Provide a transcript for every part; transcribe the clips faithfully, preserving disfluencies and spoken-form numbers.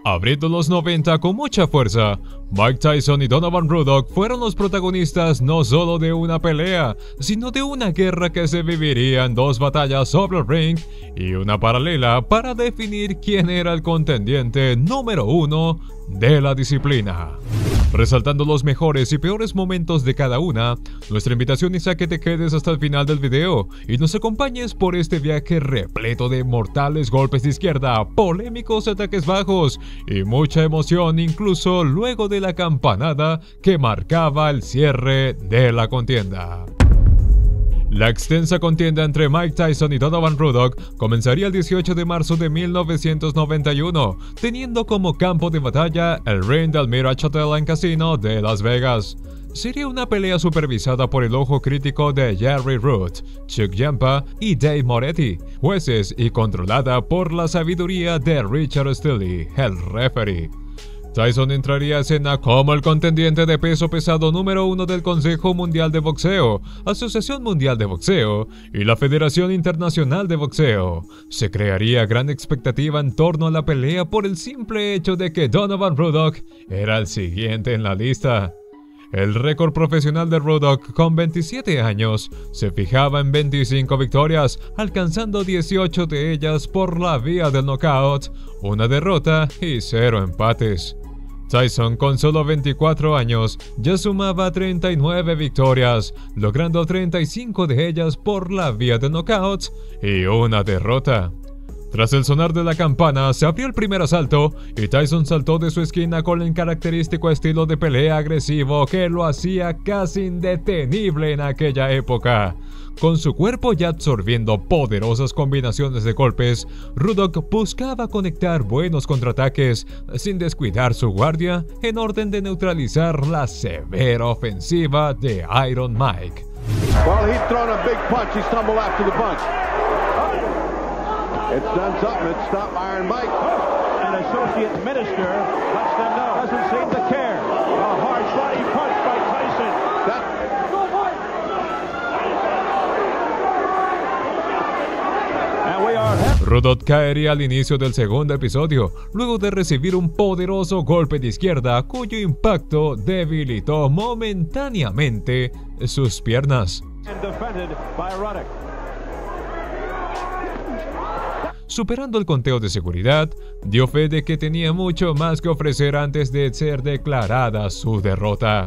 Abriendo los noventa con mucha fuerza, Mike Tyson y Donovan Ruddock fueron los protagonistas no solo de una pelea, sino de una guerra que se viviría en dos batallas sobre el ring y una paralela para definir quién era el contendiente número uno de la disciplina. Resaltando los mejores y peores momentos de cada una, nuestra invitación es a que te quedes hasta el final del video y nos acompañes por este viaje repleto de mortales golpes de izquierda, polémicos ataques bajos y mucha emoción incluso luego de la campanada que marcaba el cierre de la contienda. La extensa contienda entre Mike Tyson y Donovan Ruddock comenzaría el dieciocho de marzo de mil novecientos noventa y uno, teniendo como campo de batalla el ring del Mirage Hotel and Casino de Las Vegas. Sería una pelea supervisada por el ojo crítico de Jerry Root, Chuck Yampa y Dave Moretti, jueces, y controlada por la sabiduría de Richard Steele, el referee. Tyson entraría a escena como el contendiente de peso pesado número uno del Consejo Mundial de Boxeo, Asociación Mundial de Boxeo y la Federación Internacional de Boxeo. Se crearía gran expectativa en torno a la pelea por el simple hecho de que Donovan Ruddock era el siguiente en la lista. El récord profesional de Ruddock con veintisiete años se fijaba en veinticinco victorias, alcanzando dieciocho de ellas por la vía del knockout, una derrota y cero empates. Tyson, con solo veinticuatro años, ya sumaba treinta y nueve victorias, logrando treinta y cinco de ellas por la vía del knockout y una derrota. Tras el sonar de la campana, se abrió el primer asalto y Tyson saltó de su esquina con el característico estilo de pelea agresivo que lo hacía casi indetenible en aquella época. Con su cuerpo ya absorbiendo poderosas combinaciones de golpes, Ruddock buscaba conectar buenos contraataques sin descuidar su guardia en orden de neutralizar la severa ofensiva de Iron Mike. Well, he'd thrown a big punch. He stumbled after the punch. It's done something. It stopped Iron Mike. An associate minister lets them know. Doesn't seem to care. A hard body punch by Tyson. That... And we are... Ruddock caería al inicio del segundo episodio, luego de recibir un poderoso golpe de izquierda cuyo impacto debilitó momentáneamente sus piernas. And defended by Ruddock. Superando el conteo de seguridad, dio fe de que tenía mucho más que ofrecer antes de ser declarada su derrota.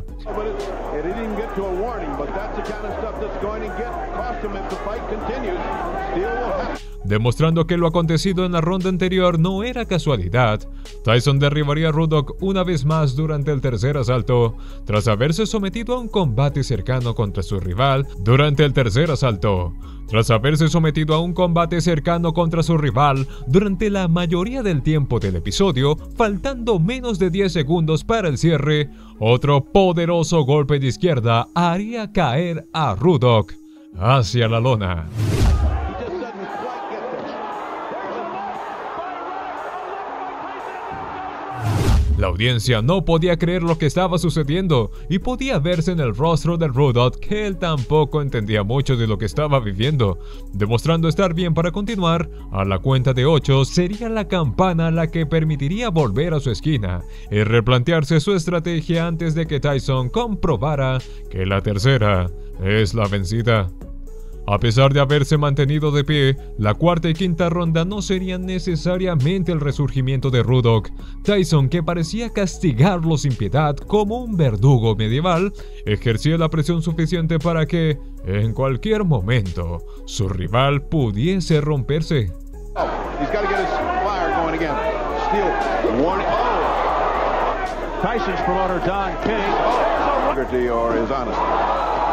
Demostrando que lo acontecido en la ronda anterior no era casualidad, Tyson derribaría a Ruddock una vez más durante el tercer asalto, tras haberse sometido a un combate cercano contra su rival durante el tercer asalto. Tras haberse sometido a un combate cercano contra su rival durante la mayoría del tiempo del episodio, faltando menos de diez segundos para el cierre, otro poderoso golpe de izquierda haría caer a Ruddock hacia la lona. La audiencia no podía creer lo que estaba sucediendo y podía verse en el rostro de Ruddock que él tampoco entendía mucho de lo que estaba viviendo. Demostrando estar bien para continuar, a la cuenta de ocho sería la campana la que permitiría volver a su esquina y replantearse su estrategia antes de que Tyson comprobara que la tercera es la vencida. A pesar de haberse mantenido de pie, la cuarta y quinta ronda no serían necesariamente el resurgimiento de Ruddock. Tyson, que parecía castigarlo sin piedad como un verdugo medieval, ejercía la presión suficiente para que, en cualquier momento, su rival pudiese romperse. Oh, he's got to get his fire going again. Steele, warning. Oh. Tyson's promoter Don King. Oh, integrity or his honesty.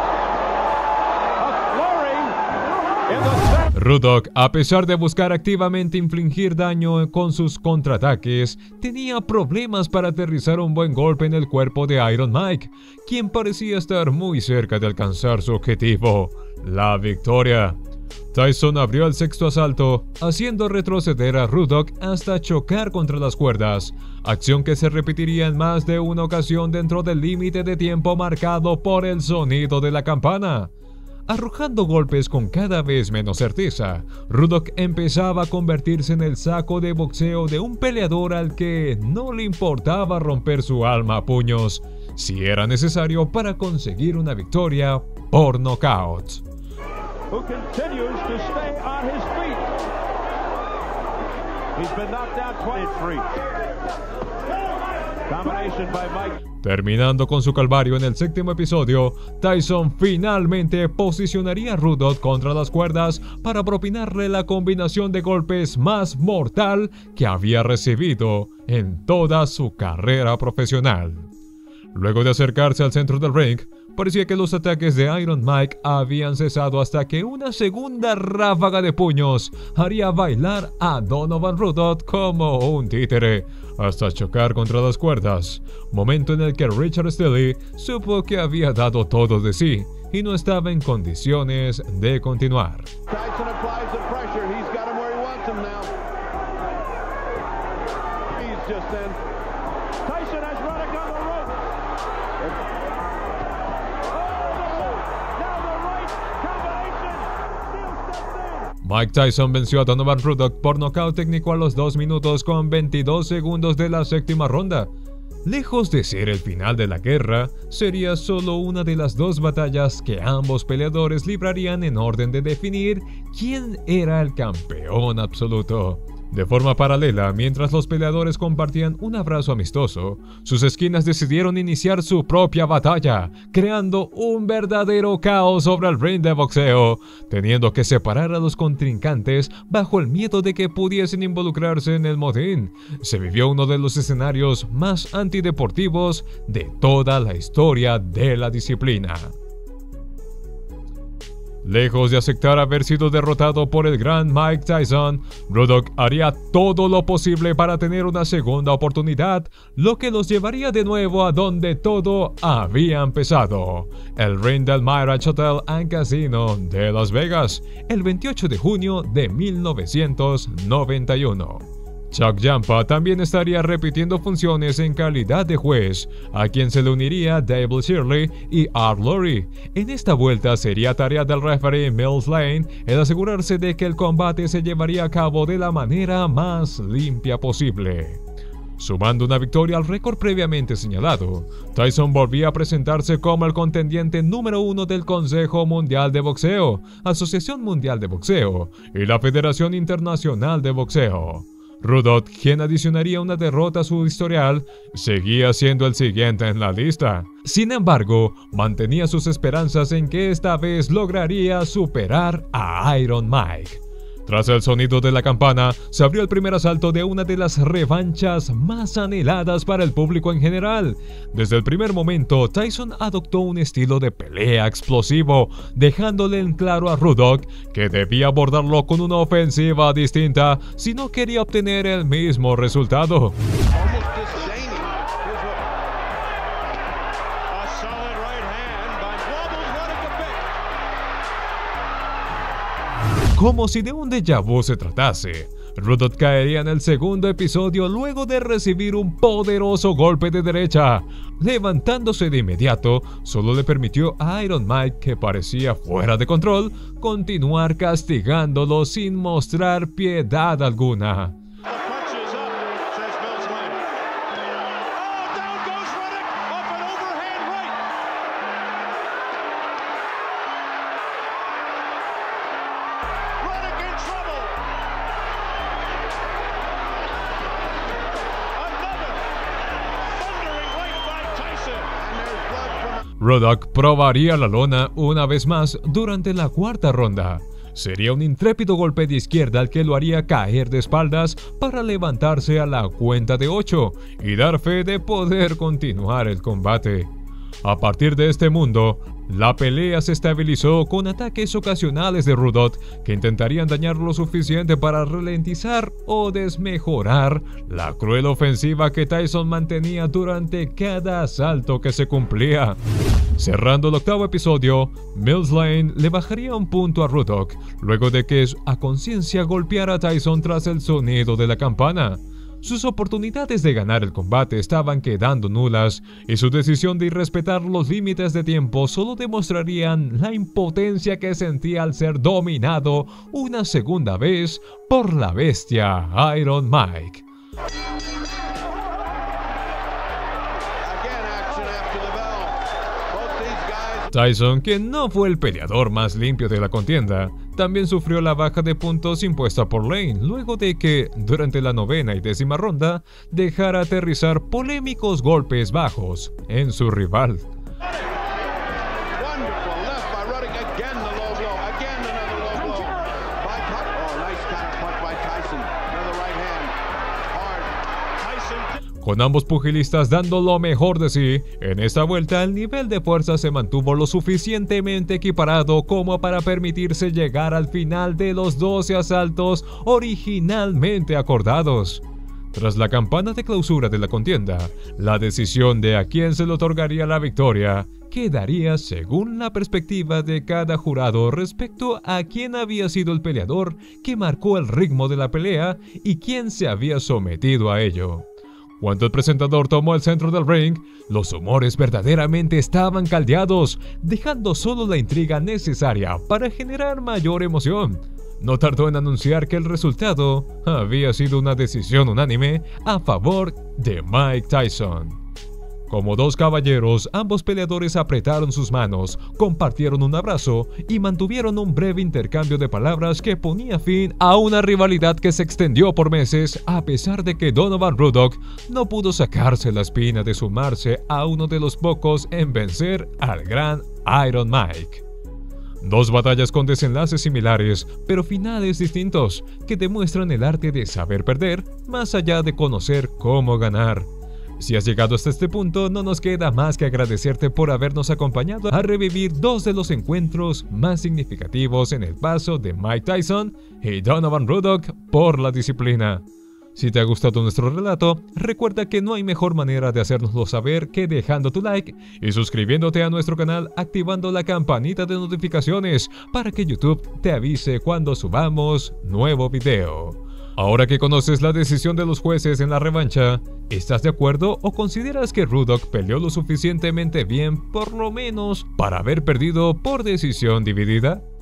Ruddock, a pesar de buscar activamente infligir daño con sus contraataques, tenía problemas para aterrizar un buen golpe en el cuerpo de Iron Mike, quien parecía estar muy cerca de alcanzar su objetivo, la victoria. Tyson abrió el sexto asalto, haciendo retroceder a Ruddock hasta chocar contra las cuerdas, acción que se repetiría en más de una ocasión dentro del límite de tiempo marcado por el sonido de la campana. arrojando golpes con cada vez menos certeza. Ruddock empezaba a convertirse en el saco de boxeo de un peleador al que no le importaba romper su alma a puños, si era necesario para conseguir una victoria por nocaut. Who continues to stay on his feet. He's been knocked down twenty-three. Domination by Mike. Terminando con su calvario en el séptimo episodio, Tyson finalmente posicionaría a Ruddock contra las cuerdas para propinarle la combinación de golpes más mortal que había recibido en toda su carrera profesional. Luego de acercarse al centro del ring, parecía que los ataques de Iron Mike habían cesado hasta que una segunda ráfaga de puños haría bailar a Donovan Ruddock como un títere, hasta chocar contra las cuerdas, momento en el que Richard Steele supo que había dado todo de sí y no estaba en condiciones de continuar. Tyson applies the pressure. He's got him where he wants him now. He's just in. Tyson has Ruddock on the rope. Oh, now the right combination. Still steps in. Mike Tyson venció a Donovan Ruddock por nocaut técnico a los dos minutos con veintidós segundos de la séptima ronda. Lejos de ser el final de la guerra, sería solo una de las dos batallas que ambos peleadores librarían en orden de definir quién era el campeón absoluto. De forma paralela, mientras los peleadores compartían un abrazo amistoso, sus esquinas decidieron iniciar su propia batalla, creando un verdadero caos sobre el ring de boxeo, teniendo que separar a los contrincantes bajo el miedo de que pudiesen involucrarse en el motín. Se vivió uno de los escenarios más antideportivos de toda la historia de la disciplina. Lejos de aceptar haber sido derrotado por el gran Mike Tyson, Ruddock haría todo lo posible para tener una segunda oportunidad, lo que los llevaría de nuevo a donde todo había empezado, el ring del Mirage Hotel and Casino de Las Vegas, el veintiocho de junio de mil novecientos noventa y uno. Chuck Yampa también estaría repitiendo funciones en calidad de juez, a quien se le uniría Dable Shirley y Art Laurie. En esta vuelta sería tarea del referee Mills Lane el asegurarse de que el combate se llevaría a cabo de la manera más limpia posible. Sumando una victoria al récord previamente señalado, Tyson volvía a presentarse como el contendiente número uno del Consejo Mundial de Boxeo, Asociación Mundial de Boxeo y la Federación Internacional de Boxeo. Ruddock, quien adicionaría una derrota a su historial, seguía siendo el siguiente en la lista. Sin embargo, mantenía sus esperanzas en que esta vez lograría superar a Iron Mike. Tras el sonido de la campana, se abrió el primer asalto de una de las revanchas más anheladas para el público en general. Desde el primer momento, Tyson adoptó un estilo de pelea explosivo, dejándole en claro a Ruddock que debía abordarlo con una ofensiva distinta si no quería obtener el mismo resultado. Como si de un déjà vu se tratase, Ruddock caería en el segundo episodio luego de recibir un poderoso golpe de derecha. Levantándose de inmediato, solo le permitió a Iron Mike, que parecía fuera de control, continuar castigándolo sin mostrar piedad alguna. Ruddock probaría la lona una vez más durante la cuarta ronda. Sería un intrépido golpe de izquierda el que lo haría caer de espaldas para levantarse a la cuenta de ocho y dar fe de poder continuar el combate. A partir de este mundo, la pelea se estabilizó con ataques ocasionales de Ruddock que intentarían dañar lo suficiente para ralentizar o desmejorar la cruel ofensiva que Tyson mantenía durante cada asalto que se cumplía. Cerrando el octavo episodio, Mills Lane le bajaría un punto a Ruddock luego de que a conciencia golpeara a Tyson tras el sonido de la campana. Sus oportunidades de ganar el combate estaban quedando nulas y su decisión de irrespetar los límites de tiempo solo demostrarían la impotencia que sentía al ser dominado una segunda vez por la bestia Iron Mike. Tyson, que no fue el peleador más limpio de la contienda, también sufrió la baja de puntos impuesta por Lane luego de que, durante la novena y décima ronda, dejara aterrizar polémicos golpes bajos en su rival. Con ambos pugilistas dando lo mejor de sí, en esta vuelta el nivel de fuerza se mantuvo lo suficientemente equiparado como para permitirse llegar al final de los doce asaltos originalmente acordados. Tras la campana de clausura de la contienda, la decisión de a quién se le otorgaría la victoria quedaría según la perspectiva de cada jurado respecto a quién había sido el peleador que marcó el ritmo de la pelea y quién se había sometido a ello. Cuando el presentador tomó el centro del ring, los humores verdaderamente estaban caldeados, dejando solo la intriga necesaria para generar mayor emoción. No tardó en anunciar que el resultado había sido una decisión unánime a favor de Mike Tyson. Como dos caballeros, ambos peleadores apretaron sus manos, compartieron un abrazo y mantuvieron un breve intercambio de palabras que ponía fin a una rivalidad que se extendió por meses, a pesar de que Donovan Ruddock no pudo sacarse la espina de sumarse a uno de los pocos en vencer al gran Iron Mike. Dos batallas con desenlaces similares, pero finales distintos, que demuestran el arte de saber perder, más allá de conocer cómo ganar. Si has llegado hasta este punto, no nos queda más que agradecerte por habernos acompañado a revivir dos de los encuentros más significativos en el paso de Mike Tyson y Donovan Ruddock por la disciplina. Si te ha gustado nuestro relato, recuerda que no hay mejor manera de hacérnoslo saber que dejando tu like y suscribiéndote a nuestro canal activando la campanita de notificaciones para que YouTube te avise cuando subamos nuevo video. Ahora que conoces la decisión de los jueces en la revancha, ¿estás de acuerdo o consideras que Ruddock peleó lo suficientemente bien por lo menos para haber perdido por decisión dividida?